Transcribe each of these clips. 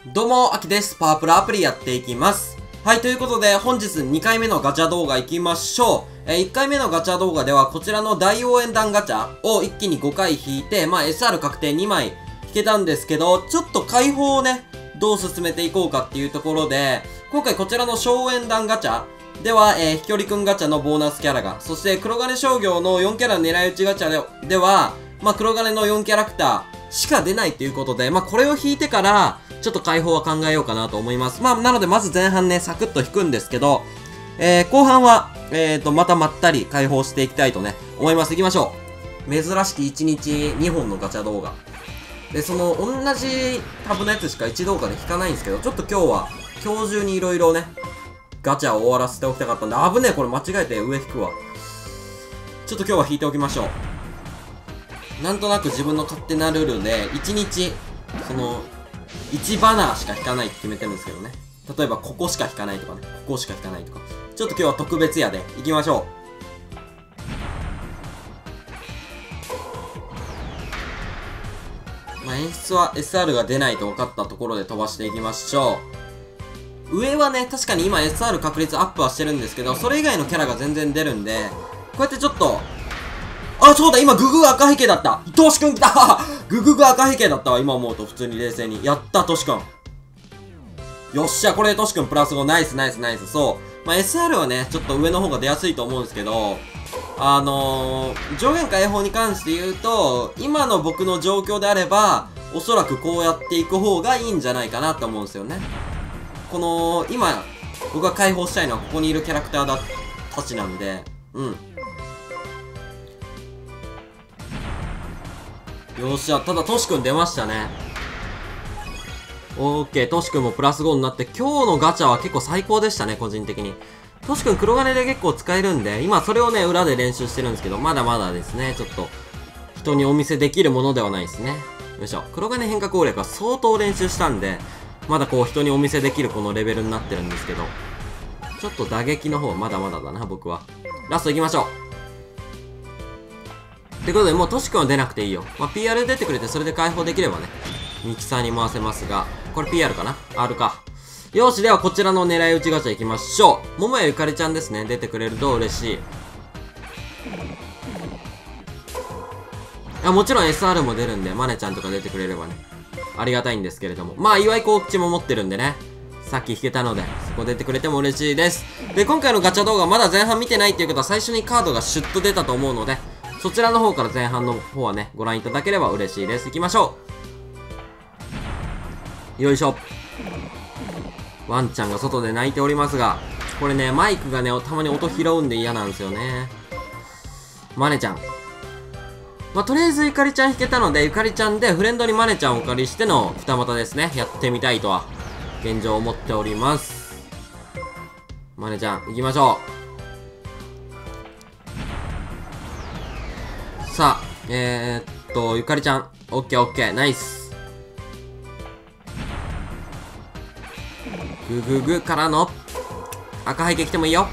どうも、あきです。パワープロアプリやっていきます。はい、ということで、本日2回目のガチャ動画行きましょう。1回目のガチャ動画では、こちらの大応援団ガチャを一気に5回引いて、SR 確定2枚引けたんですけど、ちょっと解放をね、どう進めていこうかっていうところで、今回こちらの小応援団ガチャでは、ひきょりくんガチャのボーナスキャラが、そして黒金商業の4キャラ狙い撃ちガチャでは、黒金の4キャラクターしか出ないということで、これを引いてから、ちょっと解放は考えようかなと思います。なのでまず前半ね、サクッと引くんですけど、後半は、またまったり解放していきたいとね、思います。行きましょう。珍しき1日2本のガチャ動画。で、その、同じタブのやつしか1動画で引かないんですけど、ちょっと今日は、今日中に色々ね、ガチャを終わらせておきたかったんで、危ねえ、これ間違えて上引くわ。ちょっと今日は引いておきましょう。なんとなく自分の勝手なルールで、1日、その、1バナーしか引かないって決めてるんですけどね。例えば、ここしか引かないとかね。ここしか引かないとか。ちょっと今日は特別やで。行きましょう。演出は SR が出ないと分かったところで飛ばしていきましょう。上はね、確かに今 SR 確率アップはしてるんですけど、それ以外のキャラが全然出るんで、こうやってちょっと、あ、そうだ、今、ググ赤壁だった。トシくん来たググ赤壁だったわ、今思うと、普通に冷静に。やった、トシくん。よっしゃ、これでトシくんプラス5、ナイス、ナイス、ナイス。そう。SR はね、ちょっと上の方が出やすいと思うんですけど、上限解放に関して言うと、今の僕の状況であれば、おそらくこうやっていく方がいいんじゃないかなと思うんですよね。この、今、僕が解放したいのはここにいるキャラクターたちなんで、よっしゃ、ただトシくん出ましたね。オーケー、トシくんもプラス5になって、今日のガチャは結構最高でしたね、個人的に。トシくん黒金で結構使えるんで、今それをね、裏で練習してるんですけど、まだまだですね、ちょっと、人にお見せできるものではないですね。よいしょ。黒金変化攻略は相当練習したんで、まだこう人にお見せできるこのレベルになってるんですけど、ちょっと打撃の方はまだまだだな、僕は。ラスト行きましょう。ってことで、もうトシくんは出なくていいよ。PR 出てくれてそれで解放できればね、ミキサーに回せますが、これ PR かな ?R か。よし、ではこちらの狙い撃ちガチャ行きましょう。桃屋ゆかりちゃんですね。出てくれると嬉しい。もちろん SR も出るんで、マネちゃんとか出てくれればね、ありがたいんですけれども。岩井幸吉も持ってるんでね、さっき引けたので、そこ出てくれても嬉しいです。で、今回のガチャ動画まだ前半見てないっていう方は最初にカードがシュッと出たと思うので、そちらの方から前半の方はね、ご覧いただければ嬉しいです。行きましょう。よいしょ。ワンちゃんが外で泣いておりますが、これね、マイクがね、たまに音拾うんで嫌なんですよね。マネちゃん。とりあえずゆかりちゃん引けたので、ゆかりちゃんでフレンドにマネちゃんをお借りしての二股ですね。やってみたいとは、現状思っております。マネちゃん、行きましょう。さあ、ゆかりちゃん。オッケーオッケー、ナイス。グググからの、赤背景来てもいいよ。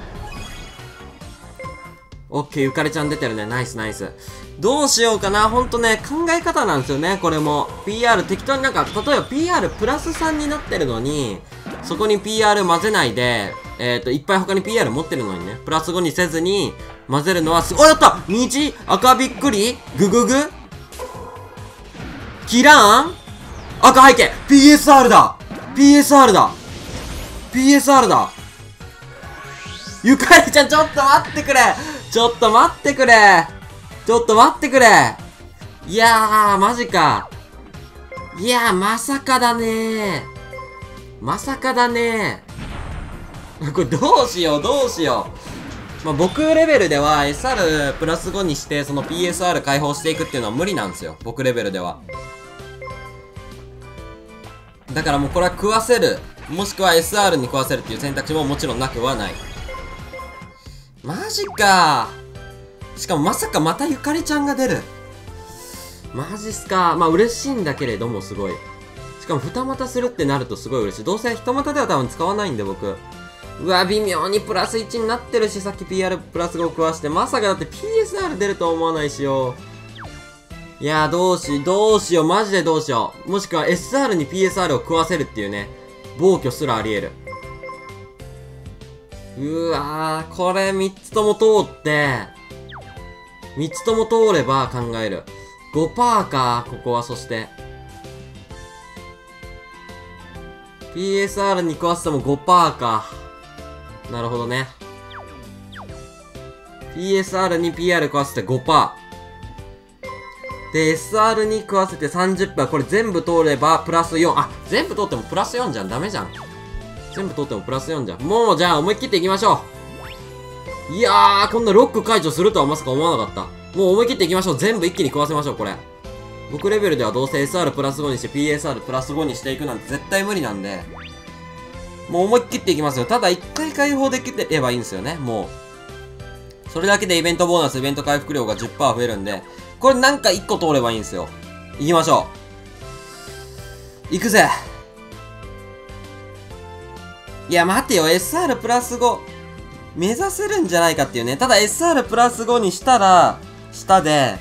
オッケー、ゆかりちゃん出てるね。ナイスナイス。どうしようかな。ほんとね、考え方なんですよね、これも。PR 適当に例えば PR プラス3になってるのに、そこに PR 混ぜないで、いっぱい他に PR 持ってるのにね、プラス5にせずに、混ぜるのはお、やった虹赤びっくりグググキラーン赤背景 !PSR だ !PSR だ !PSR だゆかりちゃん、ちょっと待ってくれちょっと待ってくれちょっと待ってくれいやー、マジか。いやー、まさかだねー。まさかだねー。これどうしよう、どうしよう。僕レベルでは SR プラス5にして、その PSR 解放していくっていうのは無理なんですよ。僕レベルでは。だからもうこれは食わせる。もしくは SR に食わせるっていう選択肢ももちろんなくはない。マジかー。しかもまさかまたゆかりちゃんが出る。マジっすか。嬉しいんだけれどもすごい。しかも二股するってなるとすごい嬉しい。どうせ一股では多分使わないんで僕。うわ、微妙にプラス1になってるし、さっき PR プラス5食わして、まさかだって PSR 出るとは思わないしよ。 いやー、どうしよう、マジでどうしよう。もしくは SR に PSR を食わせるっていうね、暴挙すらあり得る。うわー、これ3つとも通って、3つとも通れば考える。5% か、ここは。そして。PSR に食わせても 5% か。なるほどね。PSR に PR 食わせて 5%。で、SR に食わせて 30%。これ全部通ればプラス4。あ、全部通ってもプラス4じゃん。ダメじゃん。全部通ってもプラス4じゃん。もう、じゃあ思い切っていきましょう。いやー、こんなロック解除するとはまさか思わなかった。もう思い切っていきましょう。全部一気に食わせましょう、これ。僕レベルではどうせ SR プラス5にして PSR プラス5にしていくなんて絶対無理なんで、もう思い切っていきますよ。ただ一回解放できればいいんですよね、もう。それだけでイベントボーナス、イベント回復量が 10% 増えるんで、これなんか1個通ればいいんですよ。行きましょう。行くぜ。いや、待てよ、SR プラス5、目指せるんじゃないかっていうね。ただ SR プラス5にしたら、下で、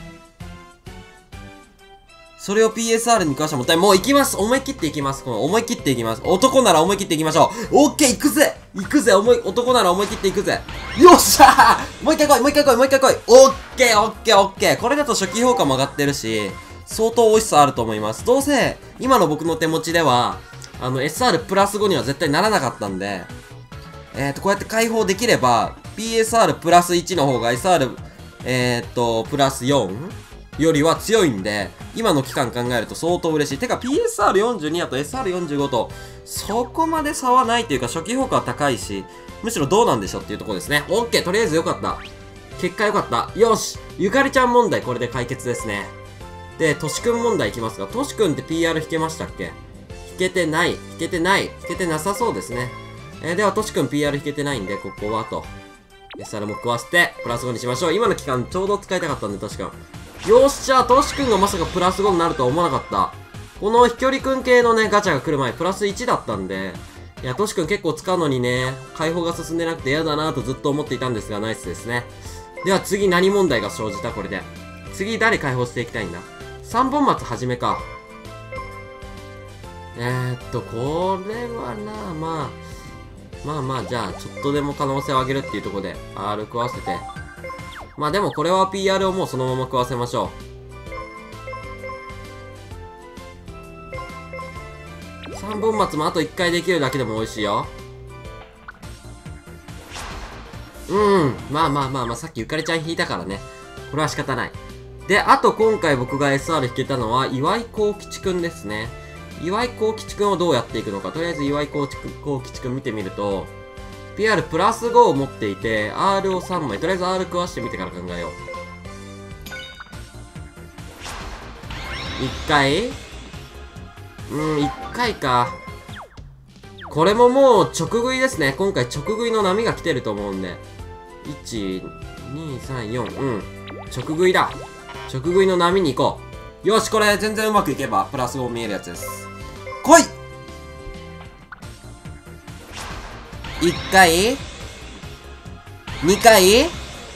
それを PSR に食わしてもったい。もう行きます。思い切って行きます。思い切って行きます。男なら思い切って行きましょう。オッケー、行くぜ行くぜ男なら思い切って行くぜ。よっしゃー、もう一回来いオッケーオッケー。これだと初期評価も上がってるし、相当美味しさあると思います。どうせ、今の僕の手持ちでは、SR プラス5には絶対ならなかったんで、こうやって解放できれば、PSR プラス1の方が SR、プラス4よりは強いんで、今の期間考えると相当嬉しい。てか PSR42 だと SR45 と、そこまで差はないというか初期評価は高いし、むしろどうなんでしょうっていうところですね。オッケー、とりあえずよかった。結果よかった。よし、ゆかりちゃん問題これで解決ですね。で、としくん問題いきますが、としくんって PR 引けましたっけ？引けてない。引けてなさそうですね。では、としくん PR 引けてないんで、ここはと。SR も食わせて、プラス5にしましょう。今の期間ちょうど使いたかったんで、としくん。よっしゃ、としくんがまさかプラス5になるとは思わなかった。この飛距離くん系のね、ガチャが来る前、プラス1だったんで、いや、としくん結構使うのにね、解放が進んでなくて嫌だなぁとずっと思っていたんですが、ナイスですね。では次何問題が生じたこれで。次誰解放していきたいんだ？ 3 本松はじめか。これはな、まあ、じゃあ、ちょっとでも可能性を上げるっていうところで、R 食わせて。まあでもこれは PR をもうそのまま食わせましょう。3本松もあと1回できるだけでも美味しいよ。まあ、さっきゆかりちゃん引いたからね。これは仕方ない。で、あと今回僕が SR 引けたのは、岩井幸吉くんですね。岩井幸吉くんをどうやっていくのか。とりあえず岩井幸吉くん見てみると、PR プラス5を持っていて、R を3枚。とりあえず R 食わしてみてから考えよう。1回1回か。これももう直食いですね。今回直食いの波が来てると思うんで。1、2、3、4。直食いだ。直食いの波に行こう。よし、これ全然うまくいけば、プラス5見えるやつです。来い！1回 ?2 回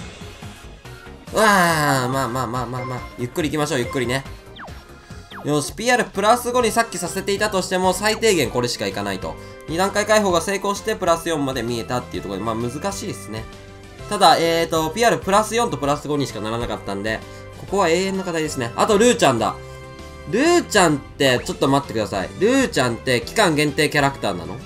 まあ。ゆっくり行きましょう、ゆっくりね。よし、PR プラス5にさっきさせていたとしても、最低限これしかいかないと。2段階解放が成功して、プラス4まで見えたっていうところで、まあ難しいですね。ただ、PR プラス4とプラス5にしかならなかったんで、ここは永遠の課題ですね。あと、ルーちゃんだ。ルーちゃんって、ちょっと待ってください。ルーちゃんって期間限定キャラクターなの？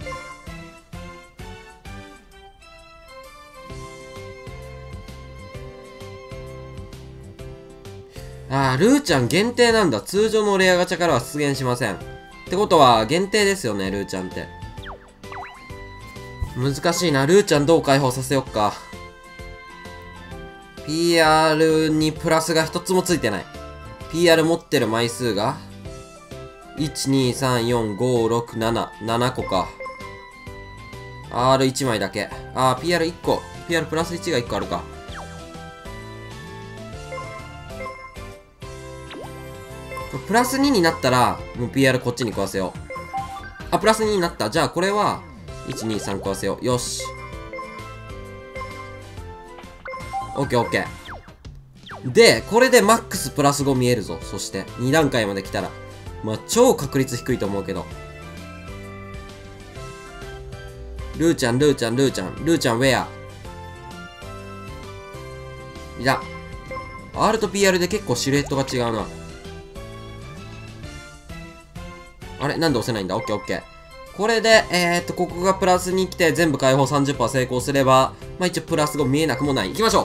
ルーちゃん限定なんだ。通常のレアガチャからは出現しません。ってことは、限定ですよね、ルーちゃんって。難しいな。ルーちゃんどう解放させよっか。PR にプラスが一つもついてない。PR 持ってる枚数が、1、2、3、4、5、6、7。7個か。R1 枚だけ。PR1 個。PR プラス1が1個あるか。プラス2になったら、もう PR こっちに食わせよう。プラス2になった。じゃあこれは、1、2、3食わせよう。よし。オッケーオッケー。 で、これでマックスプラス5見えるぞ。そして、2段階まで来たら。まあ、超確率低いと思うけど。ルーちゃん、ルーちゃん、ルーちゃん、ルーちゃん、ウェア。いや。R と PR で結構シルエットが違うな。あれなんで押せないんだ？オッケーオッケー。これで、ここがプラスに来て全部解放 30% 成功すれば、まあ、一応プラス5見えなくもない。行きましょ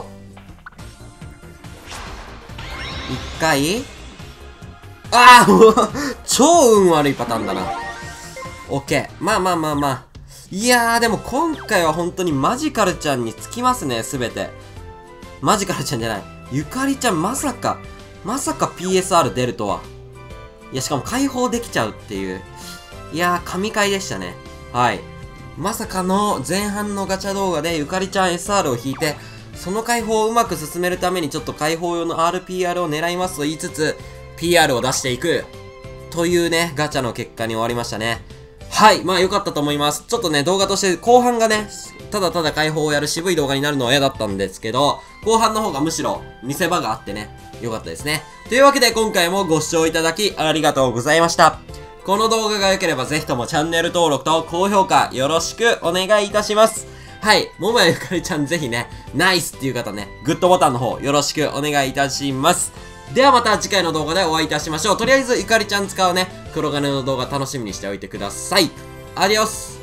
う。1回。ああもう超運悪いパターンだな。オッケー。まあまあまあまあ。いやー、でも今回は本当にマジカルちゃんにつきますね、すべて。マジカルちゃんじゃない。ゆかりちゃんまさか PSR 出るとは。いや、しかも解放できちゃうっていう。いやー、神回でしたね。はい。まさかの前半のガチャ動画でゆかりちゃん SR を引いて、その解放をうまく進めるためにちょっと解放用の RPR を狙いますと言いつつ、PR を出していく。というね、ガチャの結果に終わりましたね。はい。まあ良かったと思います。ちょっとね、動画として後半がね、ただただ解放をやる渋い動画になるのは嫌だったんですけど、後半の方がむしろ見せ場があってね、良かったですね。というわけで今回もご視聴いただきありがとうございました。この動画が良ければぜひともチャンネル登録と高評価よろしくお願いいたします。はい。桃屋ゆかりちゃんぜひね、ナイスっていう方ね、グッドボタンの方よろしくお願いいたします。ではまた次回の動画でお会いいたしましょう。とりあえずゆかりちゃん使うね、黒金の動画楽しみにしておいてください。アディオス。